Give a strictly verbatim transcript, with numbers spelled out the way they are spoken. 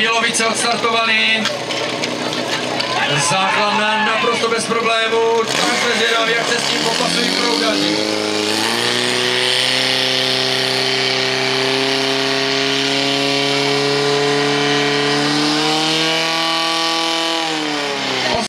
Bílovice odstartovali. Základna naprosto bez problémů. Tak jsme zvědaví, jak se s tím popasují proudaři.